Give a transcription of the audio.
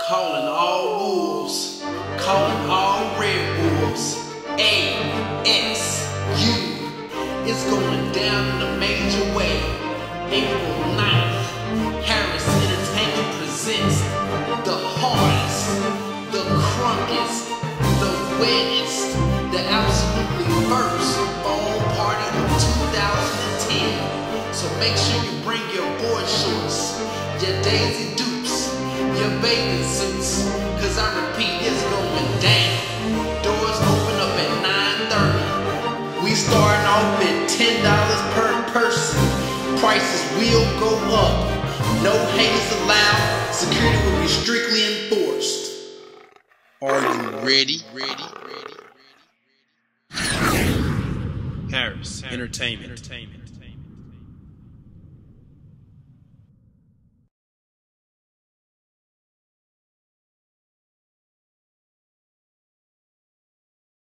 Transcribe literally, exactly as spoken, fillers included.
Calling all wolves, calling all red wolves. A S U is going down in a major way. April ninth, Harris Entertainment presents the hardest, the crunkest, the wettest, the absolutely first fall party of two thousand ten. So make sure you bring your board shorts, your Daisy Dukes, your bathing suits, cause I repeat, it's going down. Doors open up at nine thirty. We starting off at ten dollars per person. Prices will go up. No haters allowed. Security will be strictly enforced. Are you ready? Ready? Ready? Harris Entertainment. Entertainment.